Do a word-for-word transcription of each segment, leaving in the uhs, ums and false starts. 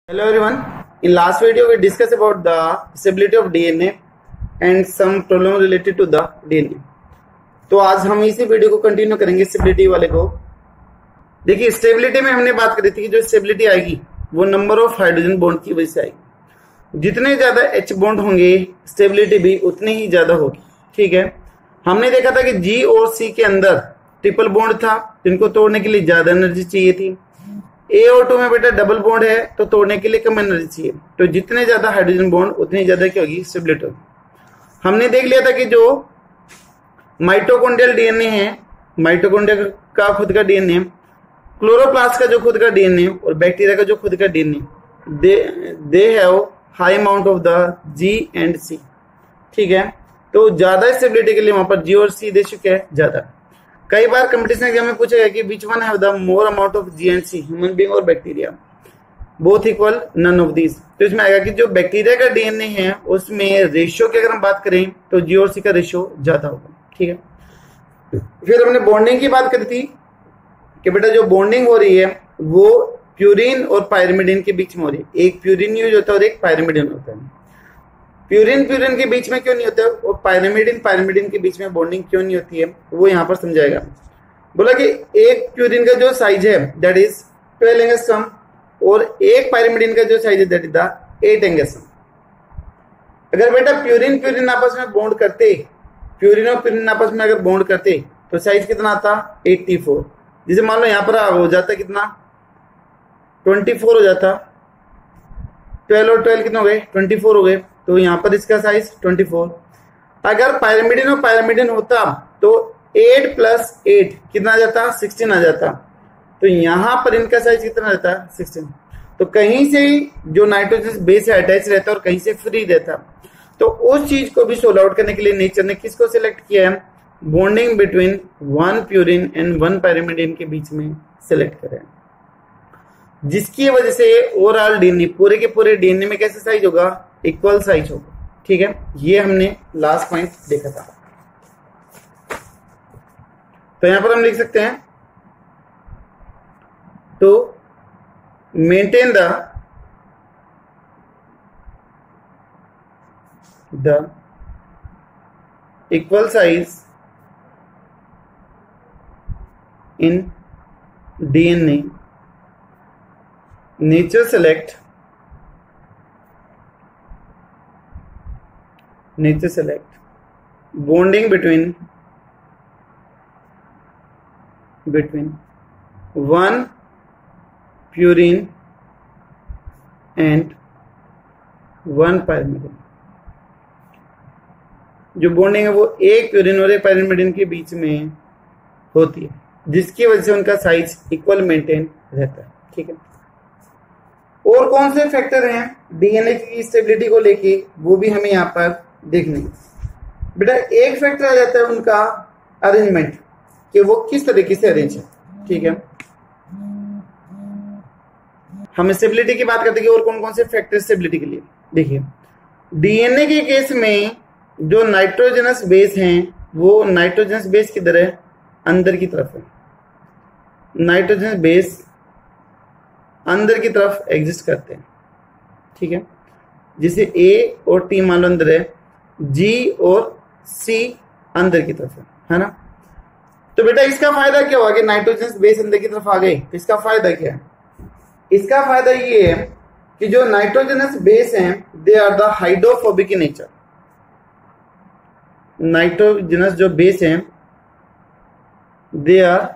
Hello everyone. In last video we discussed about the stability of D N A and some problem related to the D N A. तो आज हम इसी video को continue करेंगे stability वाले को। देखिए स्टेबिलिटी में हमने बात करी थी कि जो स्टेबिलिटी आएगी वो नंबर ऑफ हाइड्रोजन बॉन्ड की वजह से आएगी। जितने ज्यादा एच बॉन्ड होंगे स्टेबिलिटी भी उतनी ही ज्यादा होगी। ठीक है, हमने देखा था कि जी और सी के अंदर ट्रिपल बॉन्ड था जिनको तोड़ने के लिए ज्यादा एनर्जी चाहिए थी। ए और टू में बेटा डबल बॉन्ड है तो तोड़ने के लिए कम एनर्जी चाहिए। तो जितने ज्यादा हाइड्रोजन बॉन्ड उतनी ज्यादा क्या होगी, स्टेबिलिटी होगी। हमने देख लिया था कि जो माइटोकॉन्ड्रियल डीएनए है, माइटोकॉन्ड्रिया का खुद का डीएनए, क्लोरोप्लास्ट का जो खुद का डीएनए और बैक्टीरिया का जो खुद का DNA, they they have high amount of the G and C. ठीक है, तो ज्यादा स्टेबिलिटी के लिए वहां पर जी और सी दे चुके हैं ज्यादा। कई बार कंपटीशन एग्जाम में पूछा गया कि which one have the more amount of G and C, human being और bacteria, both equal, none of these. तो इसमें आएगा कि जो बैक्टीरिया का डीएनए है उसमें रेशियो की अगर हम बात करें तो जी और सी का रेशियो ज्यादा होगा। ठीक है, फिर हमने बॉन्डिंग की बात करी थी कि बेटा जो बॉन्डिंग हो रही है वो प्यूरिन और पायरिमिडिन के बीच में हो रही है। एक प्यूरिन यूज होता है और एक पायरिमिडिन होता है। प्यूरिन प्यूरिन के बीच में क्यों नहीं होता है और पायरिमिडिन पायरिमिडिन के बीच में बॉन्डिंग क्यों नहीं होती है वो यहाँ पर समझाएगा। बोला कि एक प्यूरिन का जो साइज है दैट इज ट्वेल्व एंगस्ट्रॉम और एक पायरिमिडिन का जो साइज है that is the eight angstrom. अगर बेटा प्यूरिन प्यूरिन आपस में बॉन्ड करते, प्यूरिन और प्यूरिन आपस में अगर बॉन्ड करते तो साइज कितना आता, एट्टी फोर। जिसे मान लो यहाँ पर हो जाता कितना, ट्वेंटी फोर हो जाता। ट्वेल्व और ट्वेल्व कितने हो गए, ट्वेंटी फोर हो गए। तो यहाँ पर इसका साइज ट्वेंटी फोर। अगर पायरिमिडिन और पायरिमिडिन होता तो एट प्लस एट कितना आ जाता, सिक्सटीन आ जाता। तो यहाँ पर इनका साइज कितना रहता, सिक्सटीन। तो कहीं से जो नाइट्रोजन बेस से अटैच रहता और कहीं से फ्री रहता। तो उस चीज को भी सोल्व आउट करने के लिए नेचर ने किसको सिलेक्ट किया है, bonding between one purine and one pyrimidine के बीच में सिलेक्ट करें, जिसकी वजह से ओवरऑल डीएनए पूरे के पूरे डीएनए में कैसे साइज होगा, इक्वल साइज होगा। ठीक है, ये हमने लास्ट पॉइंट देखा था। तो यहां पर हम लिख सकते हैं to maintain the the equal size in DNA, nature select nature select bonding between between one purine and one pyrimidine। जो बॉन्डिंग है वो एक प्यूरिन और एक पायरिमिडिन के बीच में होती है, जिसकी वजह से उनका साइज इक्वल मेंटेन रहता है। ठीक है, और कौन से फैक्टर हैं डीएनए की स्टेबिलिटी को लेके वो भी हमें यहाँ पर देखने। बेटा एक फैक्टर आ जाता है उनका अरेंजमेंट, कि वो किस तरीके से अरेंज है। ठीक है, हम स्टेबिलिटी की बात करते हैं और कौन कौन से फैक्टर स्टेबिलिटी के लिए। देखिए डीएनए के केस में जो नाइट्रोजनस बेस हैं वो नाइट्रोजनस बेस किधर है, अंदर की तरफ है। नाइट्रोजनस बेस अंदर की तरफ एग्जिस्ट करते हैं। ठीक है, जिसे ए और टी मान लो अंदर है, जी और सी अंदर की तरफ है, है ना। तो बेटा इसका फायदा क्या हुआ कि नाइट्रोजन बेस अंदर की तरफ आ गए। तो इसका फायदा क्या है, इसका फायदा ये है कि जो नाइट्रोजनस बेस हैं they are the hydrophobic in nature. Nitrogenous जो बेस हैं दे आर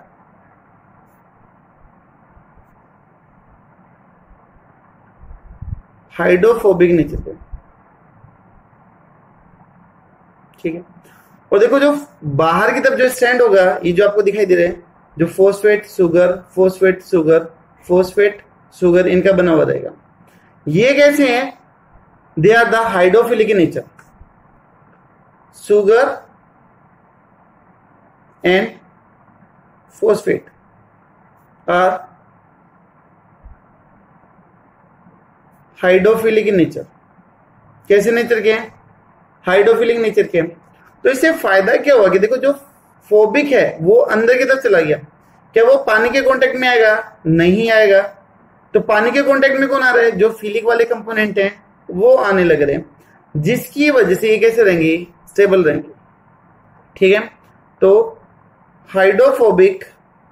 हाइड्रोफोबिक नेचर पे। ठीक है, और देखो जो बाहर की तरफ जो स्ट्रैंड होगा, ये जो आपको दिखाई दे रहे हैं, जो phosphate sugar phosphate sugar phosphate sugar इनका बना हुआ रहेगा। ये कैसे हैं, they are the hydrophilic in nature. Sugar and phosphate are hydrophilic in nature. कैसे नेचर के हैं, हाइड्रोफिलिक नेचर के। तो इससे फायदा क्या हुआ कि देखो जो फोबिक है वो अंदर की तरफ चला गया, क्या वो पानी के कांटेक्ट में आएगा? नहीं आएगा। तो पानी के कांटेक्ट में कौन आ रहा है, जो फिलिक वाले कंपोनेंट हैं वो आने लग रहे हैं, जिसकी वजह से ये कैसे रहेंगे, स्टेबल रहेंगे। ठीक है, तो hydrophobic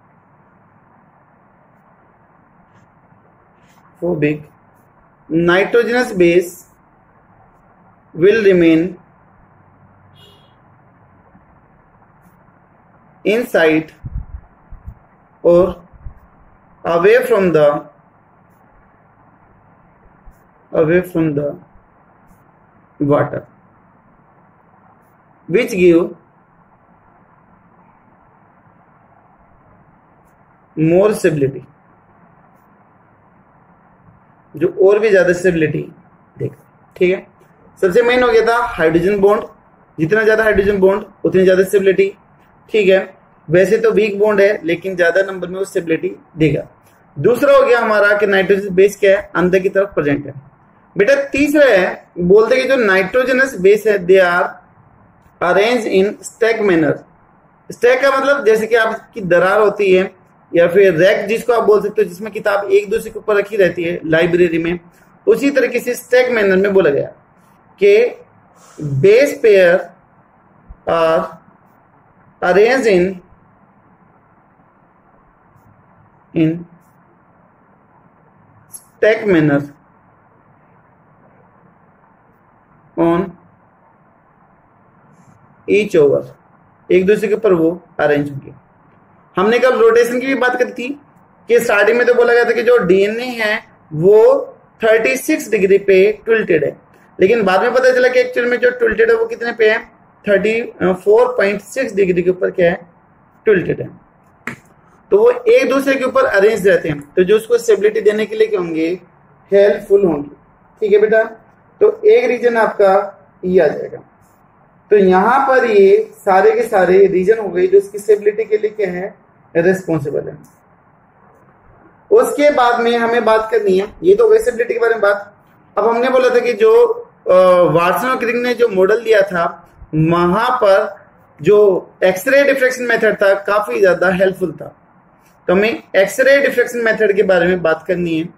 phobic nitrogenous base will remain inside or away from the away from the water, which give more stability, जो और भी ज्यादा स्टेबिलिटी देगा। ठीक है, सबसे मेन हो गया था हाइड्रोजन बॉन्ड, जितना ज्यादा हाइड्रोजन बॉन्ड उतनी ज्यादा स्टेबिलिटी। ठीक है, वैसे तो वीक बॉन्ड है लेकिन ज्यादा नंबर में वो स्टेबिलिटी देगा। दूसरा हो गया हमारा कि नाइट्रोजन बेस क्या है, अंदर की तरफ प्रेजेंट है। बेटा तीसरा है, बोलते हैं कि जो नाइट्रोजनस बेस है they are arrange in stack manner. Stack का मतलब जैसे कि आपकी दरार होती है या फिर रैक जिसको आप बोल सकते हो, जिसमें किताब एक दूसरे के ऊपर रखी रहती है लाइब्रेरी में, उसी तरीके से स्टैक मैनर में बोला गया कि base pair are arrange in in stack manner on each over, एक दूसरे के ऊपर वो अरेंज होंगे। हमने कल रोटेशन की भी बात करी थी कि स्टार्टिंग में तो बोला गया था कि जो डीएनए है वो छत्तीस डिग्री पे टिल्टेड है, लेकिन बाद में पता चला कि एक्चुअल में जो टिल्टेड है वो कितने पे है, चौंतीस पॉइंट छह डिग्री के ऊपर क्या है, टिल्टेड है। तो वो एक दूसरे के ऊपर अरेंज रहते हैं, तो जो उसको स्टेबिलिटी देने के लिए क्या होंगे, हेल्पफुल होंगे। ठीक है बेटा, तो एक रीजन आपका ये आ जाएगा। तो यहां पर ये सारे के सारे रीजन हो गए जो इसकी स्टेबिलिटी के लिए क्या है, रिस्पॉन्सिबल है। उसके बाद में हमें बात करनी है, ये तो वैसे स्टेबिलिटी के बारे में बात। अब हमने बोला था कि जो वाटसन और क्रिक ने जो मॉडल दिया था वहां पर जो एक्सरे डिफ्रेक्शन मेथड था काफी ज्यादा हेल्पफुल था। तो हमें एक्सरे डिफ्रेक्शन मेथड के बारे में बात करनी है।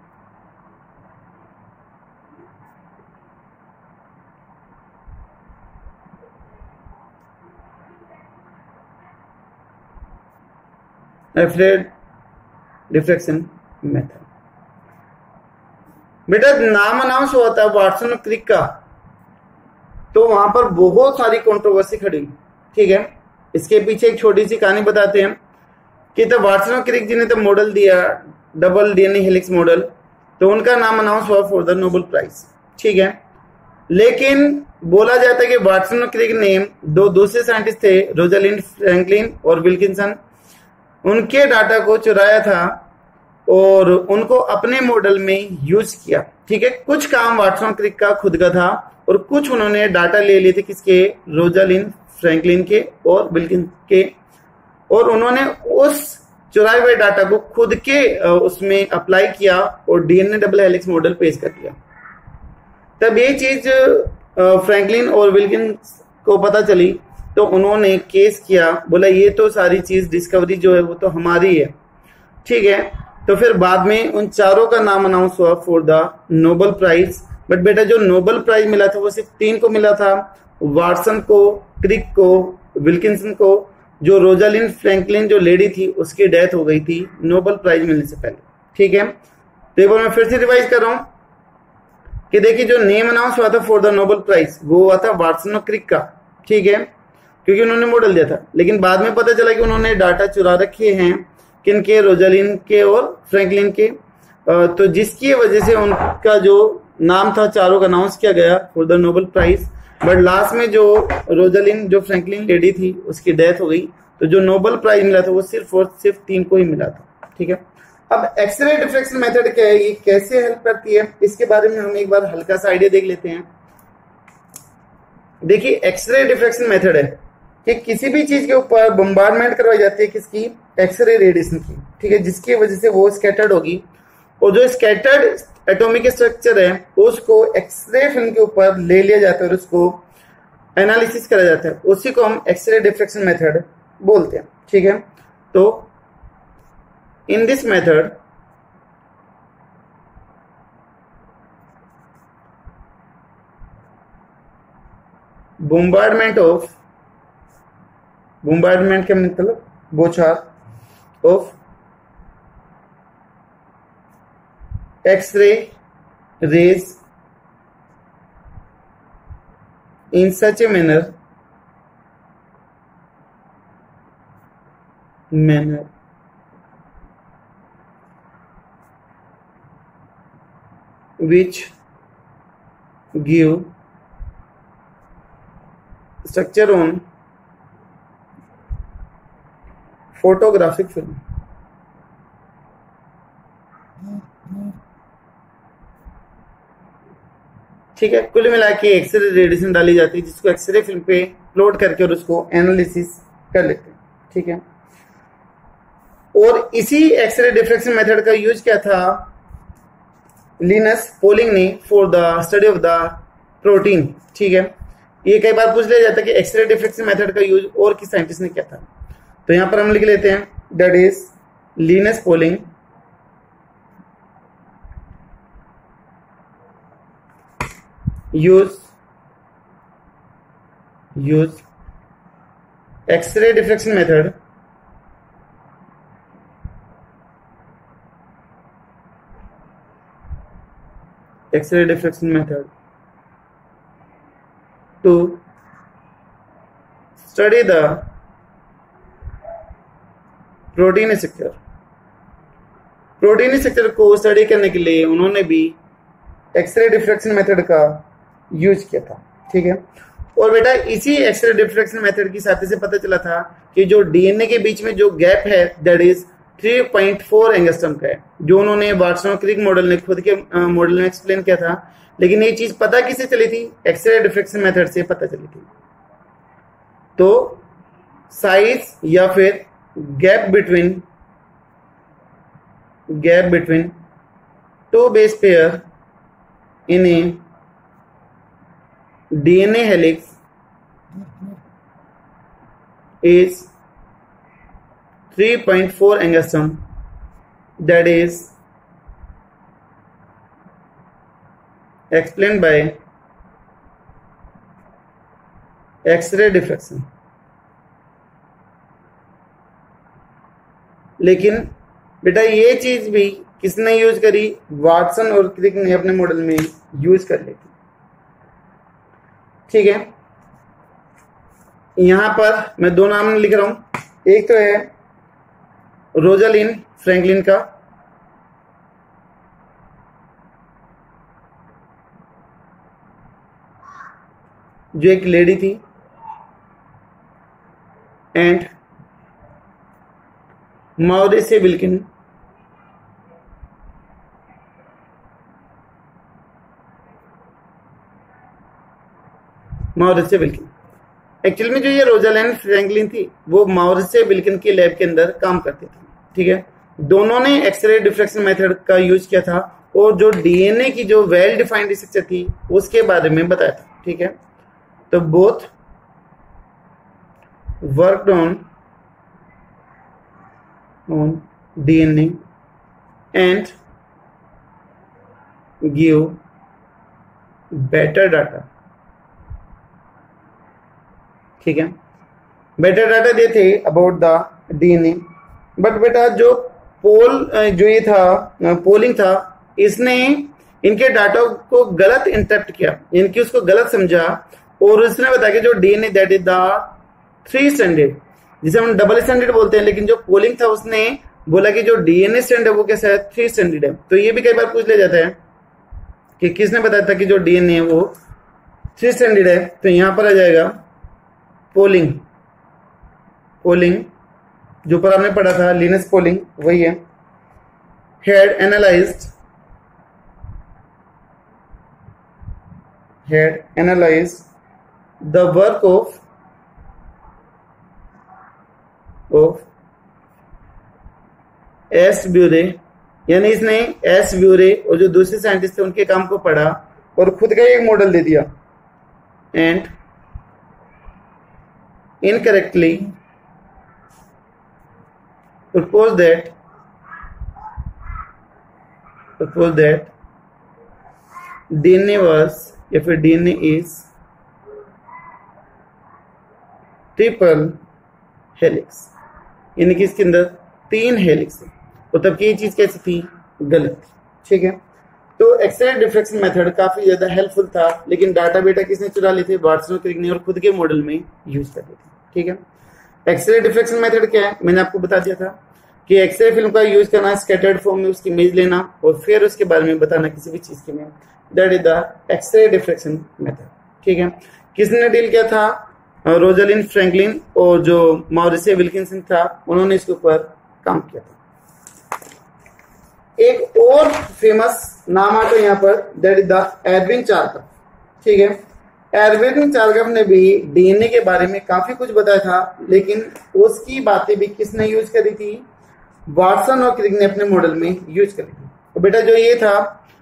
एक्सरे डिफ्रेक्शन मेथड बेटा नाम अनाउंस हुआ था वाटसन और क्रिक का, तो वहां पर बहुत सारी कंट्रोवर्सी खड़ी। ठीक है, इसके पीछे एक छोटी सी कहानी बताते हैं कि तो वाटसन और क्रिक जी ने तो मॉडल दिया डबल डीएनए हेलिक्स मॉडल, तो उनका नाम अनाउंस हुआ फॉर द नोबेल प्राइज। ठीक है, लेकिन बोला जाता है कि वाटसन और क्रिक ने दो दूसरे साइंटिस्ट थे, रोजालिंड फ्रैंकलिन और विल्किंसन, उनके डाटा को चुराया था और उनको अपने मॉडल में यूज किया। ठीक है, कुछ काम वाटसन और क्रिक का खुद का था और कुछ उन्होंने डाटा ले लिए थे किसके, रोजालिंड फ्रैंकलिन के और विल्किंसन के, और उन्होंने उस चुराए हुए डाटा को खुद के उसमें अप्लाई किया और डीएनए डबल हेलिक्स मॉडल पेश कर दिया। तब ये चीज फ्रैंकलिन और विल्किंसन को पता चली तो उन्होंने केस किया, बोला ये तो सारी चीज डिस्कवरी जो है वो तो हमारी है। ठीक है, तो फिर बाद में उन चारों का नाम अनाउंस हुआ for the Nobel prize. But बेटा जो नोबेल प्राइज मिला था वो सिर्फ तीन को मिला था, वाटसन को, क्रिक को, विल्किंसन को। जो रोजालिंड फ्रैंकलिन जो लेडी थी उसकी डेथ हो गई थी नोबेल प्राइज मिलने से पहले। ठीक है, तो एक बार मैं फिर से रिवाइज कर रहा हूं कि देखिए जो नेम अनाउंस हुआ था फॉर द नोबेल प्राइज वो हुआ था वाटसन और क्रिक का। ठीक है, क्योंकि उन्होंने मॉडल दिया था, लेकिन बाद में पता चला कि उन्होंने डाटा चुरा रखे हैं किनके, रोजालिंड के और फ्रैंकलिन के, तो जिसकी वजह से उनका जो नाम था चारों का अनाउंस किया गया for the Nobel prize. But last में जो रोजालिंड जो फ्रैंकलिन लेडी थी उसकी डेथ हो गई, तो जो नोबेल प्राइज मिला था वो सिर्फ और सिर्फ तीन को ही मिला था। ठीक है, अब एक्सरे डिफ्रेक्शन मेथड क्या है, ये कैसे हेल्प करती है, इसके बारे में हम एक बार हल्का सा आइडिया देख लेते हैं। देखिए एक्सरे डिफ्रेक्शन मेथड है कि किसी भी चीज के ऊपर बम्बार्डमेंट करवाई जाती है किसकी, एक्सरे रेडिएशन की। ठीक है, जिसकी वजह से वो स्कैटर्ड होगी और जो स्कैटर्ड एटॉमिक स्ट्रक्चर है उसको एक्सरे फिल्म के ऊपर ले लिया जाता है और उसको एनालिसिस करा जाता है, उसी को हम एक्सरे डिफ्रेक्शन मेथड बोलते हैं। ठीक है, तो in this method bombardment of bombardment का मतलब बौछार of X-ray rays in such a manner manner which give structure on photographic film. ठीक है, कुल मिला के एक्सरे रेडिएशन डाली जाती है जिसको एक्सरे फिल्म पे प्लॉट करके और उसको एनालिसिस कर लेते हैं। ठीक है, और इसी एक्सरे डिफ्रैक्शन मेथड का यूज क्या था लिनस पोलिंग ने for the study of the protein. ठीक है, ये कई बार पूछ लिया जाता है कि एक्सरे डिफ्रैक्शन मेथड का यूज और किस साइंटिस्ट ने किया था, तो यहां पर हम लिख लेते हैं that is Linus Pauling use use X-ray diffraction method X-ray diffraction method to study the protein structure. Protein structure को स्टडी करने के लिए उन्होंने भी एक्सरे डिफ्रैक्शन मेथड का यूज किया था। ठीक है, और बेटा इसी एक्सरे डिफ्रैक्शन मेथड की साथी से पता चला था कि जो डीएनए के बीच में जो गैप है that is three point four angstrom का है, जो उन्होंने वाटसन क्रिक मॉडल ने खुद के मॉडल में एक्सप्लेन किया था। लेकिन ये चीज पता किससे चली थी? एक्सरे डिफ्रैक्शन मेथड से पता चली थी। तो साइज या फिर gap between gap between two base pair in a DNA helix is three point four angstrom, that is explained by X-ray diffraction. लेकिन बेटा ये चीज भी किसने यूज करी? वाटसन और क्रिक ने अपने मॉडल में यूज कर ली थी। ठीक है, यहां पर मैं दो नाम लिख रहा हूं, एक तो है रोजालिन फ्रैंकलिन का, जो एक लेडी थी, and Morris Wilkin Morris Wilkin actual में जो ये रोजालिन फ्रैंकलिन थी वो मॉरिस विल्किन के लैब के अंदर काम करती थी। ठीक है, दोनों ने एक्सरे डिफ्रैक्शन मेथड का यूज किया था और जो डीएनए की जो वेल डिफाइंड स्ट्रक्चर थी उसके बारे में बताया था। ठीक है, तो both worked on on DNA and give better data. ठीक है, बेटर डाटा दे थे अबाउट द डीएनए, बट बेटा जो पोल जो ये था पोलिंग था, इसने इनके डाटा को गलत इंटरप्ट किया, इनकी उसको गलत समझा और उसने बताया कि जो DNA that is the three standard, जिसे हम डबल स्टैंडर्ड बोलते हैं, लेकिन जो पोलिंग था उसने बोला कि जो डीएनए स्टैंड है वो कैसा है? थ्री स्टैंडर्ड है। तो ये भी कई बार पूछ लिया जाता है कि किसने बताया था कि जो डीएनए है वो थ्री स्टैंडर्ड है, तो यहां पर आ जाएगा पोलिंग पोलिंग जो पर आपने पढ़ा था लिनस पोलिंग, वही है। Had analysed had analysed the work of of Astbury, यानी इसने एस ब्यूरे और जो दूसरे साइंटिस्ट थे उनके काम को पढ़ा और खुद का एक मॉडल दे दिया, and incorrectly propose that propose that D N A was या फिर D N A is triple helix, यानी कि इसके अंदर तीन हेलिक्स है, तो तब की ये चीज कैसी थी, गलत थी। ठीक है, तो एक्सरे डिफ्रैक्शन मेथड काफी ज्यादा हेल्पफुल था, लेकिन डाटा बेटा किसने चुरा लिए थे, वाटसन और क्रिक ने, और खुद के मॉडल में यूज कर लिए थे। ठीक है, एक्सरे डिफ्रैक्शन मेथड क्या है, मैंने आपको बता दिया था कि एक्सरे फिल्म का यूज करना, स्कैटर्ड फॉर्म में उसकी इमेज लेना और फिर उसके बारे में बताना किसी भी चीज के में, that is the x-ray diffraction method. ठीक है, किसने डील किया था, रोजलिन फ्रैंकलिन और जो मॉरिसे विल्किंसन था, उन्होंने इसके ऊपर काम किया था। एक और फेमस नाम आता है यहाँ पर, that is the Edwin Chargaff. ठीक है, एडविन चार्गफ ने भी डीएनए के बारे में काफी कुछ बताया था, लेकिन उसकी बातें भी किसने यूज करी थी, वाटसन और क्रिक ने अपने मॉडल में यूज करी थी। तो बेटा जो ये था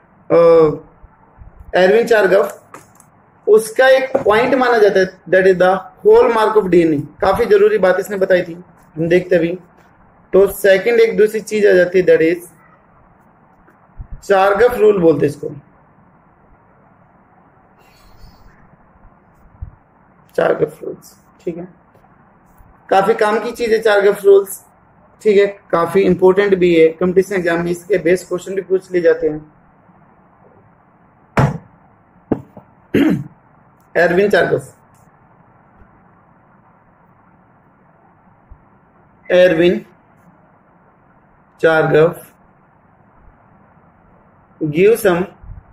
एडविन चार्गफ, उसका एक पॉइंट माना जाता है, that is the hallmark of DNA. काफी जरूरी बात इसने बताई थी, हम देखते भी। तो सेकंड एक दूसरी चीज आ जाती है, दैट इज चार्गफ रूल बोलते इसको, चार्गफ रूल्स। ठीक है, काफी काम की चीज है चार्गफ रूल्स। ठीक है, काफी इंपॉर्टेंट भी है, कंपटीशन एग्जाम में इसके बेस्ट क्वेश्चन भी पूछ लिए जाते हैं। Edwin Chargaff, Edwin Chargaff give some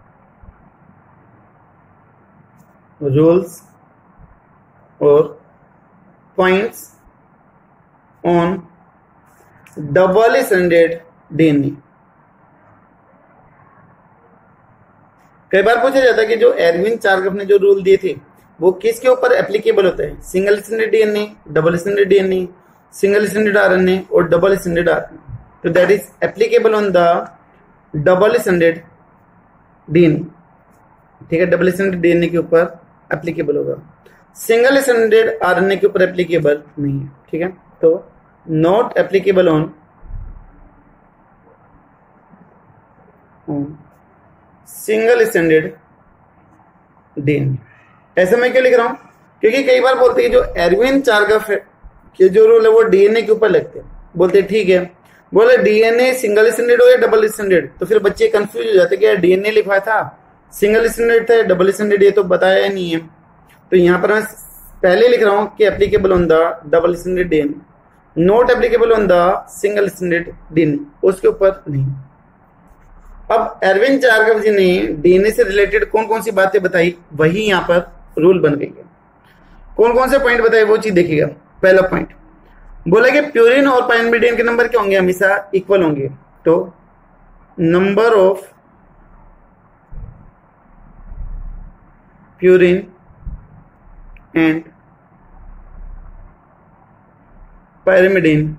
rules or points on double stranded DNA. कई बार पूछा जाता है कि जो एडविन चार्गफ ने जो रूल दिए थे वो किसके ऊपर एप्लीकेबल होता है, single stranded DNA, double stranded DNA, single stranded RNA और डबल स्ट्रैंडेड आरएनए। तो that is applicable on the double stranded DNA. ठीक है, डबल स्ट्रैंडेड डीएनए के ऊपर एप्लीकेबल होगा, सिंगल स्ट्रैंडेड आरएनए के ऊपर एप्लीकेबल नहीं है। ठीक है, तो not applicable on single stranded DNA. ऐसा मैं क्यों लिख रहा हूं, क्योंकि कई बार बोलते हैं जो एडविन चार्गफ के जो रूल है वो डीएनए के ऊपर लगते हैं। बोलते ठीक है, बोले डीएनए सिंगल स्ट्रैंडेड हो या डबल स्ट्रैंडेड, तो फिर बच्चे कंफ्यूज हो जाते कि यार डीएनए लिखवाया था, सिंगल स्ट्रैंडेड था, डबल स्ट्रैंडेड, ये तो बताया नहीं है। तो यहां पर मैं पहले लिख रहा हूं कि applicable on the double stranded DNA, not applicable on the single stranded DNA, उसके ऊपर नहीं। अब एडविन चार्गफ जी ने डीएनए से रिलेटेड कौन कौन सी बातें बताई, वही यहां पर रूल बन गई है। कौन कौन से पॉइंट बताए वो चीज देखिएगा। पहला पॉइंट बोला कि प्यूरिन और पाइरिमिडिन के नंबर क्या होंगे, हमेशा इक्वल होंगे। तो number of purine and pyrimidine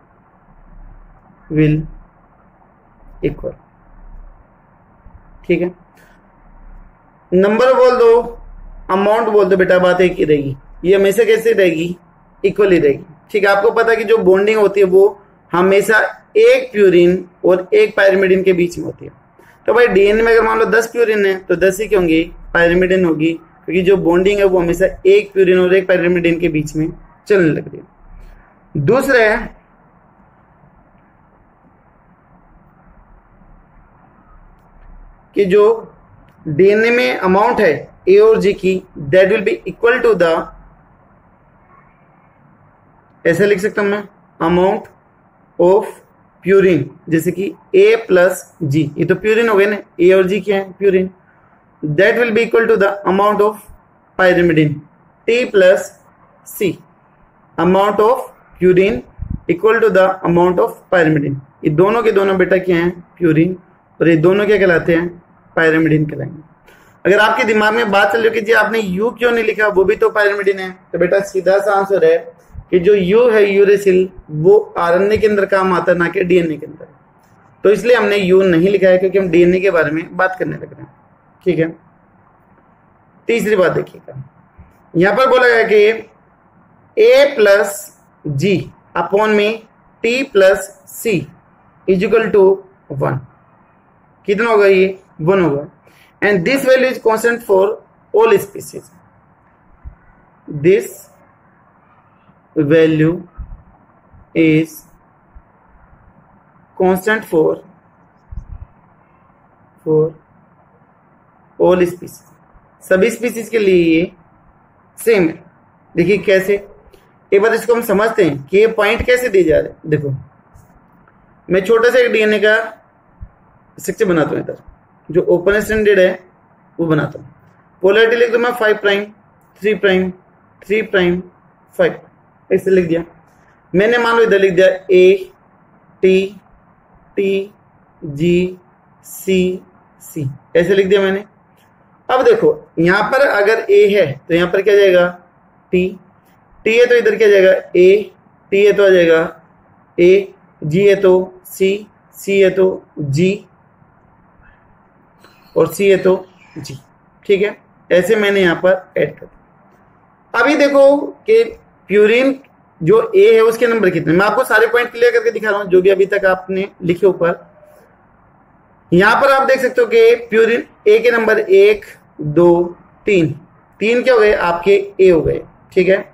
will equal. ठीक है, नंबर बोल दो, अमाउंट बोल दो, बेटा बात एक ही रहेगी, ये हमेशा कैसे रहेगी, इक्वल ही रहेगी। ठीक है, आपको पता है कि जो बॉन्डिंग होती है वो हमेशा एक प्यूरिन और एक पाइरिमिडिन के बीच में होती है। तो भाई डीएनए में अगर मान लो दस प्यूरिन है तो दस ही क्या होंगी, पाइरिमिडिन होगी, क्योंकि जो बॉन्डिंग है वो हमेशा एक प्यूरिन और एक पाइरिमिडिन के बीच में चलने लग रही है। दूसरा है कि जो डीएनए में अमाउंट है ए और जी की, that will be equal to the, ऐसे लिख सकता हूं मैं, अमाउंट ऑफ प्यूरिन, जैसे कि ए प्लस जी, ये तो प्यूरिन हो गए ना, ए और जी क्या है, purine, that will be equal to the amount of pyrimidine, T plus C, amount of purine equal to the amount of pyrimidine. ये दोनों के दोनों बेटा क्या हैं, प्यूरिन, और ये दोनों क्या कहलाते हैं, पाइरिमिडिन कहलाएंगे। अगर आपके दिमाग में बात चल रही है कि जी आपने यू क्यों नहीं लिखा, वो भी तो पाइरिमिडिन है, तो बेटा सीधा सा आंसर है कि जो यू है यूरेसिल, वो आरएनए के अंदर काम आता है, ना कि डीएनए के अंदर। तो इसलिए हमने यू नहीं लिखा है, क्योंकि हम डीएनए के बारे में बात करने लग रहे हैं। ठीक है, तीसरी बात देखिएगा, यहां पर बोला गया कि ए प्लस जी अपॉन में T plus C is equal to one. कितना होगा, ये वन होगा। And this value is constant for all species, this value is constant for for all species। सभी स्पीसीज के लिए ये सेम है। देखिए कैसे, एक बार इसको हम समझते हैं कि ये पॉइंट कैसे दिए जा रहे हैं। देखो मैं छोटा सा एक डीएनए का स्ट्रक्चर बनाता हूं, इधर जो ओपन स्टैंडर्ड है वो बनाता हूं। पोलैरिटी लिख दो मैं five prime three prime three prime five, ऐसे लिख दिया मैंने। मान लो इधर लिख दिया ए टी टी जी सी सी, ऐसे लिख दिया मैंने। अब देखो यहां पर अगर ए है तो यहां पर क्या जाएगा टी, टी है तो इधर क्या जाएगा ए, टी है तो आ जाएगा ए, जी है तो सी, सी है तो जी और सी है तो जी। ठीक है, ऐसे मैंने यहां पर ऐड कर दिया। अभी देखो कि प्यूरिन जो ए है उसके नंबर कितने, मैं आपको सारे पॉइंट क्लियर करके दिखा रहा हूं जो भी अभी तक आपने लिखे ऊपर। यहां पर आप देख सकते हो कि प्यूरिन ए के नंबर एक दो तीन, तीन क्या हो गए आपके ए हो गए। ठीक है,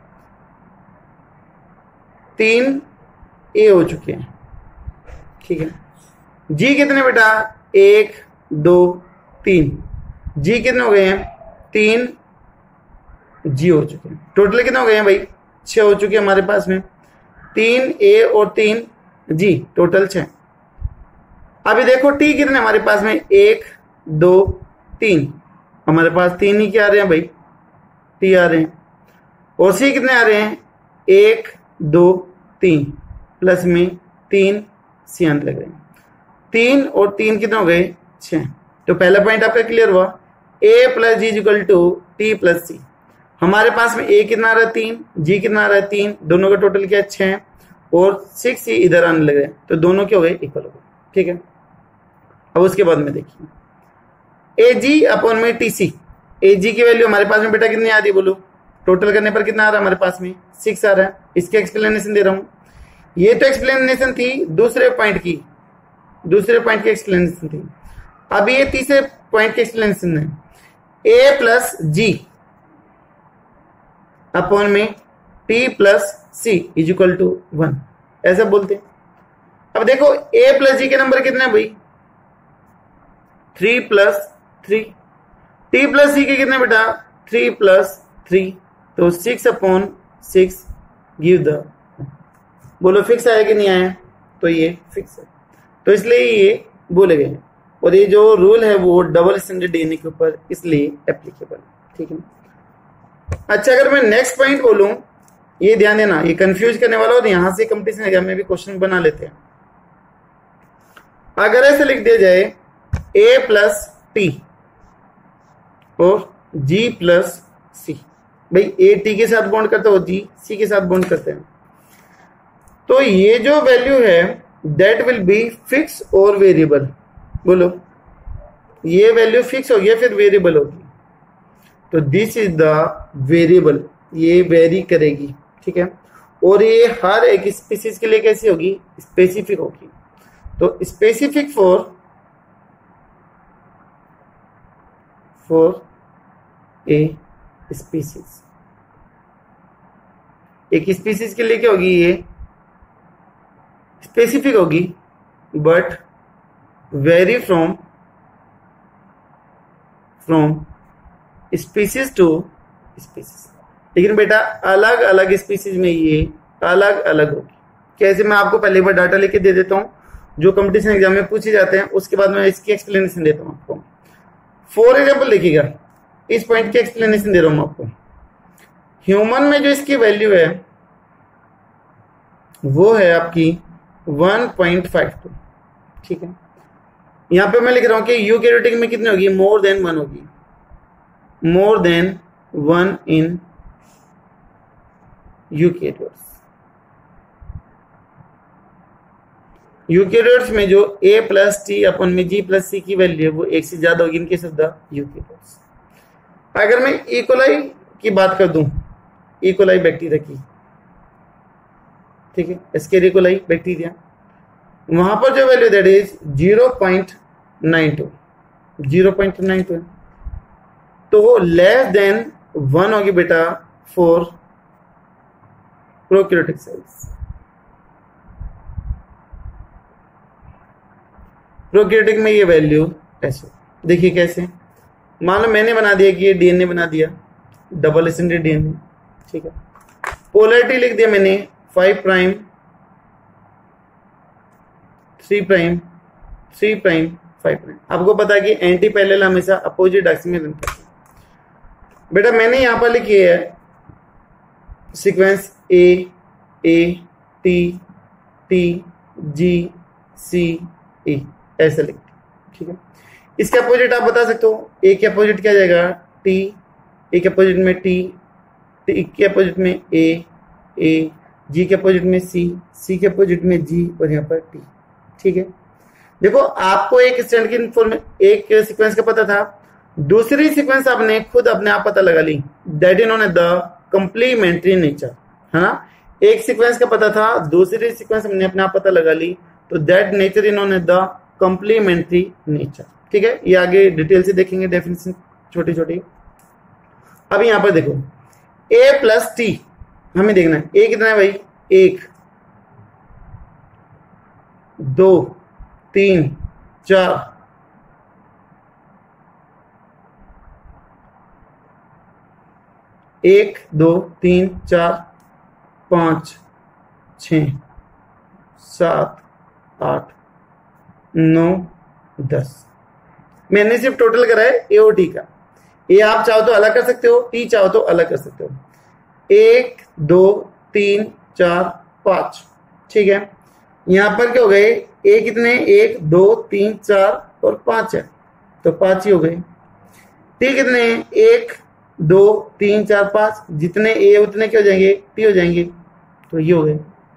तीन ए हो चुके हैं। ठीक है, जी कितने बेटा एक दो तीन, जी कितने हो गए हैं तीन जी हो चुके हैं। टोटल कितने हो गए हैं भाई छह हो चुके हैं हमारे पास में, तीन ए और तीन जी, टोटल छह। अभी देखो टी कितने हमारे पास में एक दो तीन, हमारे पास तीन ही क्या आ रहे हैं भाई टी आ रहे हैं। और सी कितने आ रहे हैं एक दो तीन, प्लस में तीन सी अंत लग रहे हैं। तीन और तीन कितने हो गए छह। तो पहला पॉइंट आपका क्लियर हुआ, A plus G equal to T plus C. हमारे पास में ए कितना आ रहा है तीन, जी कितना आ रहा है तीन, दोनों का टोटल क्या है छह और सिक्स सी इधर आने लग रहे हैं, तो दोनों क्या हो गए इक्वल हो गए। ठीक है, अब उसके बाद में देखिए ए जी अपॉन में टी सी। ए जी की वैल्यू हमारे पास में बेटा कितनी आ रही है बोलो, टोटल करने पर कितना आ रहा है हमारे पास में सिक्स आ रहा है। इसके एक्सप्लेनेशन दे रहा हूं, ये तो एक्सप्लेनेशन थी दूसरे पॉइंट की, दूसरे पॉइंट की एक्सप्लेनेशन थी। अब ये तीसरे पॉइंट की एक्सप्लेनेशन है, ए प्लस जी अपॉन में T plus C is equal to one, ऐसा बोलते हैं। अब देखो ए प्लस जी के नंबर कितने हैं भाई three plus three, T plus C के कितने बेटा थ्री प्लस थ्री, तो six upon six give the, बोलो फिक्स आया कि नहीं आया, तो ये फिक्स है, तो इसलिए ये बोले गए हैं। और ये जो रूल है वो डबल स्टैंडर्ड डीएनए के ऊपर इसलिए एप्लीकेबल। ठीक है, अच्छा अगर मैं नेक्स्ट पॉइंट बोलूं, ये ध्यान देना ये कंफ्यूज करने वाला और यहां से कंपटीशन एग्जाम में भी क्वेश्चन बना लेते हैं। अगर ऐसे लिख दिया जाए ए प्लस टी और जी प्लस सी, भाई ए टी के साथ बॉन्ड करता है और जी सी के साथ बॉन्ड करते हैं, तो ये जो वैल्यू है दैट विल बी फिक्स और वेरिएबल। बोलो ये वैल्यू फिक्स होगी या फिर वेरिएबल होगी, तो दिस इज द वेरिएबल, ये वेरी करेगी। ठीक है, और ये हर एक स्पीसीज के लिए कैसी होगी स्पेसिफिक होगी। तो specific for for a species, एक स्पीसीज के लिए क्या होगी ये स्पेसिफिक होगी, but vary from from species to species. लेकिन बेटा अलग अलग स्पीसीज में ये अलग अलग होगी। कैसे, मैं आपको पहले एक बार डाटा लेके दे देता हूं जो कंपटीशन एग्जाम में पूछे जाते हैं, उसके बाद मैं इसकी एक्सप्लेनेशन देता हूं आपको। फॉर एग्जाम्पल देखिएगा, इस पॉइंट की एक्सप्लेनेशन दे रहा हूं आपको। ह्यूमन में जो इसकी वैल्यू है वो है आपकी वन पॉइंट फाइव टू। ठीक है, यहां पे मैं लिख रहा हूं कि यूकैरियोटिक में कितनी होगी मोर देन वन होगी, more than one in eukaryotes. Eukaryotes में जो ए प्लस टी अपन में जी प्लस सी की वैल्यू है वो एक से ज्यादा होगी इनके शब्द यूकैरियोट्स। अगर मैं इकोलाई की बात कर दूं, इकोलाई बैक्टीरिया की, ठीक है, एस्केरिकोलाई बैक्टीरिया, वहां पर जो value that is zero point nine two, zero point nine two है, तो वो लेस देन वन होगी बेटा फॉर प्रोकैरियोटिक सेल्स। प्रोकैरियोटिक में ये वैल्यू ऐसे, देखिए कैसे, मान लो मैंने बना दिया कि ये डीएनए बना दिया, डबल एसेंडेड डीएनए, ठीक है। पोलैरिटी लिख दिया मैंने five prime three prime three prime five prime. आपको पता है कि एंटी पैरेलल हमेशा अपोजिट एक्सिस में रन करते हैं। बेटा मैंने यहां पर लिखी है sequence A A T T G C E, ऐसे लिख, ठीक है। इसके अपोजिट आप बता सकते हो, ए के अपोजिट क्या जाएगा टी, ए के अपोजिट में टी, टी के अपोजिट में ए ए, जी के अपोजिट में सी, सी के अपोजिट में जी और यहाँ पर टी, ठीक है। देखो आपको एक स्टैंड की इन्फॉर्मेशन एक सीक्वेंस का पता था, दूसरी सीक्वेंस आपने खुद अपने आप पता लगा ली, that is known as the complementary nature, है ना। एक सीक्वेंस का पता था, दूसरी सीक्वेंस हमने अपने आप पता लगा ली, तो that nature is known as the complementary nature, ठीक है। ये आगे डिटेल से देखेंगे डेफिनेशन छोटी छोटी। अब यहां पर देखो ए प्लस टी हमें देखना है, ए कितना है भाई, एक दो तीन चार, एक दो तीन चार पांच छ सात आठ नौ दस। मैंने सिर्फ टोटल करा है ए और टी का। ए आप चाहो तो अलग कर सकते हो, टी चाहो तो अलग कर सकते हो। एक दो तीन चार पांच, ठीक है। यहां पर क्या हो गए, ए कितने, एक दो तीन चार और पांच है, तो पांच ही हो गए। टी कितने, एक दो तीन चार पांच, जितने ए उतने क्या हो जाएंगे, टी हो जाएंगे, तो ये हो गए।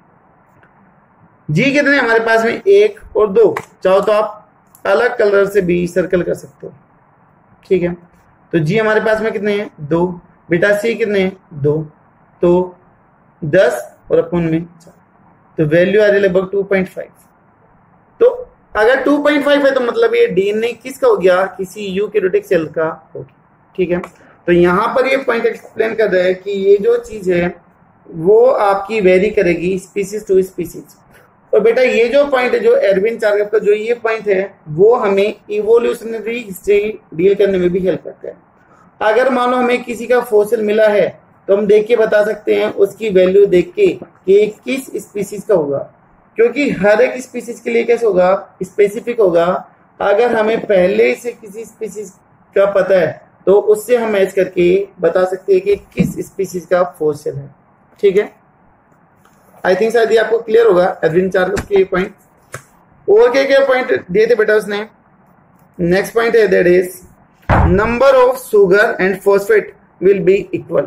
जी कितने हमारे पास में, एक और दो, चाहो तो आप अलग कलर से भी सर्कल कर सकते हो, ठीक है। तो जी हमारे पास में कितने हैं, दो। बेटा सी कितने हैं, दो, तो दस और अपन में चार, तो वैल्यू आ रही लगभग टू पॉइंट फाइव। तो अगर टू पॉइंट फाइव है तो मतलब ये डीएनए किसका हो गया, किसी यूकैरियोटिक सेल का हो गया, ठीक है। तो यहां पर ये पॉइंट एक्सप्लेन कर रहा है कि ये जो चीज है वो आपकी वेरी करेगी स्पीसीज टू स्पीसीज। और बेटा ये जो पॉइंट है, जो एरविन चार्गफ का जो ये पॉइंट है, वो हमें इवोल्यूशनरी हिस्ट्री डील करने में भी हेल्प करता है। अगर मान लो हमें किसी का फॉसिल मिला है तो हम देख के बता सकते हैं, उसकी वैल्यू देख के कि किस स्पीसीज का होगा, क्योंकि हर एक स्पीसीज के लिए कैसे होगा, स्पेसिफिक होगा। अगर हमें पहले से किसी स्पीसीज का पता है तो उससे हम मैच करके बता सकते हैं कि किस स्पीसीज का फॉसिल है, ठीक है। आई थिंक शायद ये आपको क्लियर होगा एडविन चार्गफ के पॉइंट। और क्या क्या पॉइंट दिए थे बेटा उसने, नेक्स्ट पॉइंट है that is number of sugar and phosphate will be equal.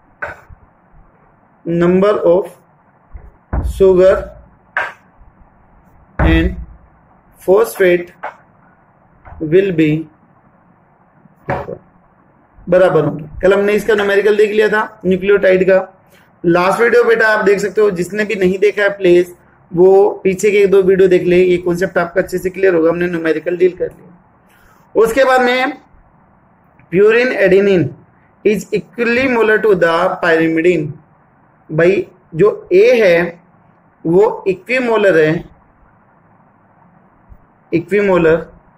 Number of sugar and phosphate will be बराबर होंगे। कल हमने इसका न्यूमेरिकल देख लिया था न्यूक्लियोटाइड का। लास्ट वीडियो बेटा आप देख सकते हो, जिसने भी नहीं देखा है प्लीज वो पीछे के एक दो वीडियो देख ले, ये कॉन्सेप्ट आपका अच्छे से क्लियर होगा। हमने न्यूमेरिकल डील कर लिया। उसके बाद में purine adenine is equally molar to the pyrimidine. भाई जो ए है वो इक्विमोलर है, इक्विमोलर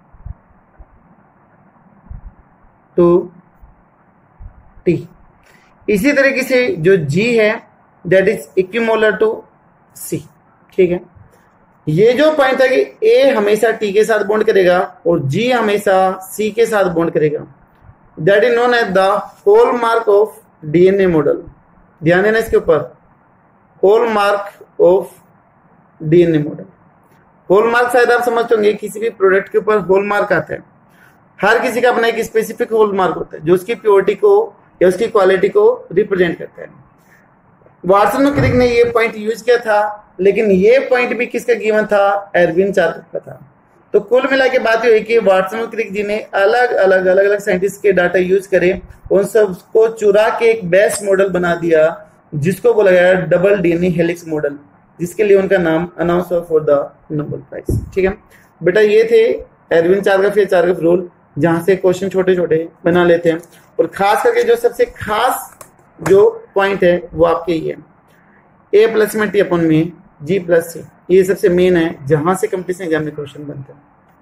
टू टी। इसी तरीके से जो जी है that is equimolar to C, ठीक है। ये जो पॉइंट है कि ए हमेशा टी के साथ बॉन्ड करेगा और जी हमेशा सी के साथ बॉन्ड करेगा, that is known as the hallmark of DNA model. ध्यान देना इसके ऊपर, hallmark of DNA model. Hallmark शायद आप समझते होंगे, किसी भी प्रोडक्ट के ऊपर हॉलमार्क आता है। हर किसी का अपना एक स्पेसिफिक हॉलमार्क होता है जो उसकी प्योरिटी को या उसकी क्वालिटी को रिप्रेजेंट करता है। वाटसन और क्रिक ने ये पॉइंट यूज किया था, लेकिन ये पॉइंट भी किसका गिवन था, एरविन चार्गफ का था। तो कुल मिला के बात हुई कि वाटसन और क्रिक जी ने अलग अलग अलग अलग साइंटिस्ट के डाटा यूज करे, उन सबको चुरा के एक बेस्ट मॉडल बना दिया जिसको बोला गया डबल डीएनए हेलिक्स मॉडल, जिसके लिए उनका नाम अनाउंस हुआ फॉर द नोबेल प्राइज, ठीक है बेटा। ये थे एरविन चार्गफ या चार्गफ रूल, जहां से क्वेश्चन छोटे छोटे बना लेते हैं। और खास करके जो सबसे खास जो पॉइंट है वो आपके ये ए प्लस में टी अपन में जी प्लस सी, ये सबसे मेन है जहां से कंपटीशन एग्जाम में क्वेश्चन बनता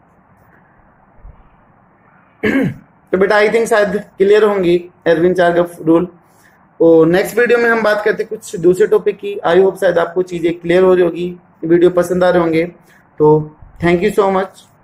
है। तो बेटा आई थिंक शायद क्लियर होंगी एरविन चार्गफ रूल। और नेक्स्ट वीडियो में हम बात करते हैं कुछ दूसरे टॉपिक की। आई होप शायद आपको चीजें क्लियर हो रही होगी, वीडियो पसंद आ रहे होंगे। तो थैंक यू सो मच।